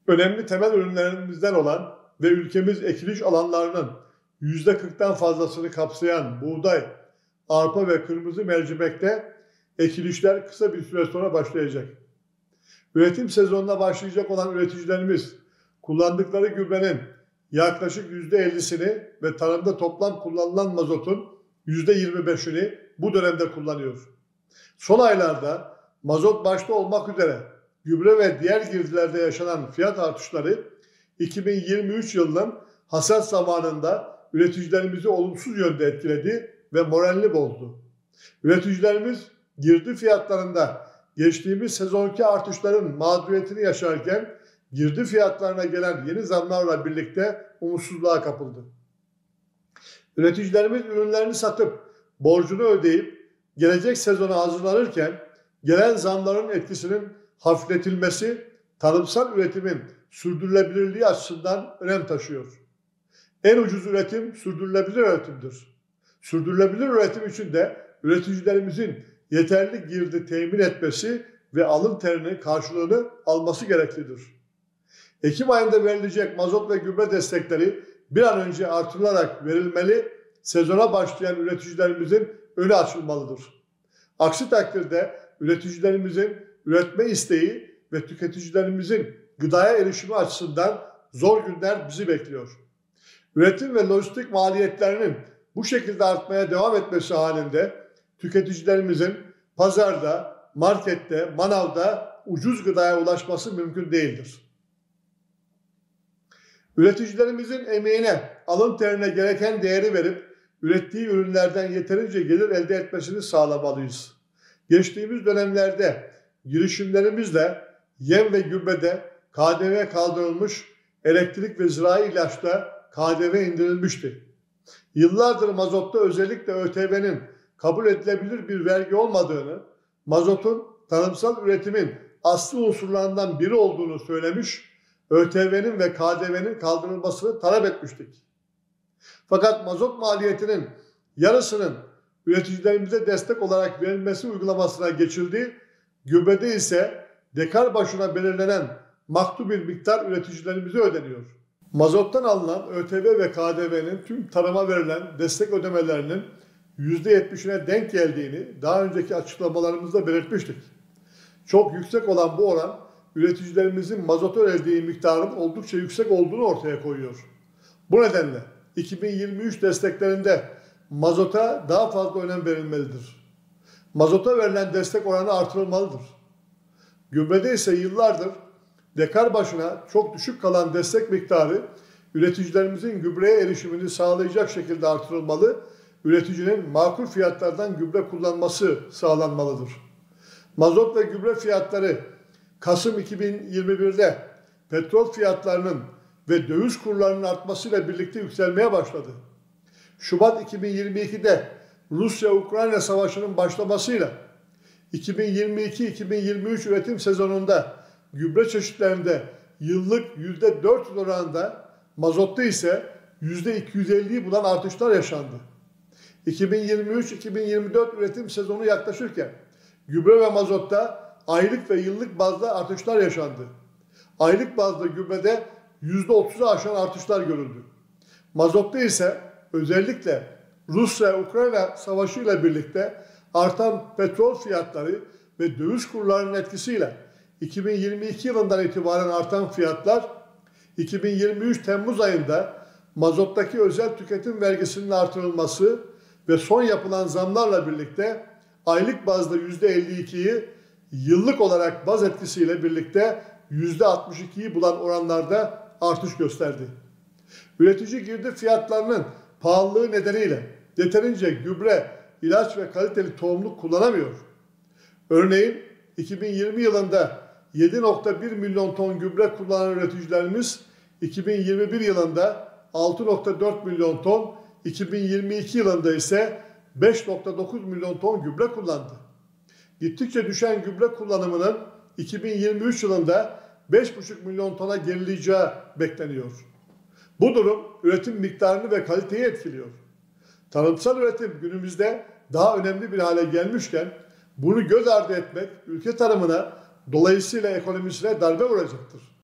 Önemli temel ürünlerimizden olan ve ülkemiz ekiliş alanlarının %40'tan fazlasını kapsayan buğday, arpa ve kırmızı mercimekte ekilişler kısa bir süre sonra başlayacak. Üretim sezonuna başlayacak olan üreticilerimiz kullandıkları gübrenin yaklaşık %50'sini ve tarımda toplam kullanılan mazotun %25'ini bu dönemde kullanıyor. Son aylarda mazot başta olmak üzere gübre ve diğer girdilerde yaşanan fiyat artışları 2023 yılının hasat zamanında üreticilerimizi olumsuz yönde etkiledi ve moralini bozdu. Üreticilerimiz girdi fiyatlarında geçtiğimiz sezonki artışların mağduriyetini yaşarken girdi fiyatlarına gelen yeni zamlarla birlikte umutsuzluğa kapıldı. Üreticilerimiz ürünlerini satıp borcunu ödeyip gelecek sezona hazırlanırken gelen zamların etkisinin hafifletilmesi tarımsal üretimin sürdürülebilirliği açısından önem taşıyor. En ucuz üretim sürdürülebilir üretimdir. Sürdürülebilir üretim için de üreticilerimizin yeterli girdi temin etmesi ve alın terinin karşılığını alması gereklidir. Ekim ayında verilecek mazot ve gübre destekleri bir an önce artırılarak verilmeli, sezona başlayan üreticilerimizin önü açılmalıdır. Aksi takdirde üreticilerimizin üretme isteği ve tüketicilerimizin gıdaya erişimi açısından zor günler bizi bekliyor. Üretim ve lojistik maliyetlerinin bu şekilde artmaya devam etmesi halinde tüketicilerimizin pazarda, markette, manavda ucuz gıdaya ulaşması mümkün değildir. Üreticilerimizin emeğine, alın terine gereken değeri verip ürettiği ürünlerden yeterince gelir elde etmesini sağlamalıyız. Geçtiğimiz dönemlerde girişimlerimizle yem ve gübrede KDV kaldırılmış, elektrik ve zirai ilaçta KDV indirilmişti. Yıllardır mazotta özellikle ÖTV'nin kabul edilebilir bir vergi olmadığını, mazotun tarımsal üretimin asli unsurlarından biri olduğunu söylemiş, ÖTV'nin ve KDV'nin kaldırılmasını talep etmiştik. Fakat mazot maliyetinin yarısının üreticilerimize destek olarak verilmesi uygulamasına geçildi. Gübrede ise dekar başına belirlenen maktul bir miktar üreticilerimize ödeniyor. Mazottan alınan ÖTV ve KDV'nin tüm tarıma verilen destek ödemelerinin %70'ine denk geldiğini daha önceki açıklamalarımızda belirtmiştik. Çok yüksek olan bu oran üreticilerimizin mazota ödediği miktarın oldukça yüksek olduğunu ortaya koyuyor. Bu nedenle 2023 desteklerinde mazota daha fazla önem verilmelidir. Mazota verilen destek oranı artırılmalıdır. Gübrede ise yıllardır dekar başına çok düşük kalan destek miktarı üreticilerimizin gübreye erişimini sağlayacak şekilde artırılmalı, üreticinin makul fiyatlardan gübre kullanması sağlanmalıdır. Mazot ve gübre fiyatları Kasım 2021'de petrol fiyatlarının ve döviz kurlarının artmasıyla birlikte yükselmeye başladı. Şubat 2022'de Rusya-Ukrayna savaşının başlamasıyla 2022-2023 üretim sezonunda gübre çeşitlerinde yıllık %400 oranında, mazotta ise %250'yi bulan artışlar yaşandı. 2023-2024 üretim sezonu yaklaşırken gübre ve mazotta aylık ve yıllık bazda artışlar yaşandı. Aylık bazda gübrede %30'u aşan artışlar görüldü. Mazotta ise özellikle Rusya-Ukrayna savaşıyla birlikte artan petrol fiyatları ve döviz kurlarının etkisiyle 2022 yılından itibaren artan fiyatlar 2023 Temmuz ayında mazottaki özel tüketim vergisinin artırılması ve son yapılan zamlarla birlikte aylık bazda %52'yi, yıllık olarak baz etkisiyle birlikte %62'yi bulan oranlarda artış gösterdi. Üretici girdi fiyatlarının pahalılığı nedeniyle yeterince gübre, ilaç ve kaliteli tohumluk kullanamıyor. Örneğin 2020 yılında 7,1 milyon ton gübre kullanan üreticilerimiz 2021 yılında 6,4 milyon ton, 2022 yılında ise 5,9 milyon ton gübre kullandı. Gittikçe düşen gübre kullanımının 2023 yılında 5,5 milyon tona gerileyeceği bekleniyor. Bu durum üretim miktarını ve kaliteyi etkiliyor. Tarımsal üretim günümüzde daha önemli bir hale gelmişken bunu göz ardı etmek ülke tarımına, dolayısıyla ekonomisine darbe vuracaktır.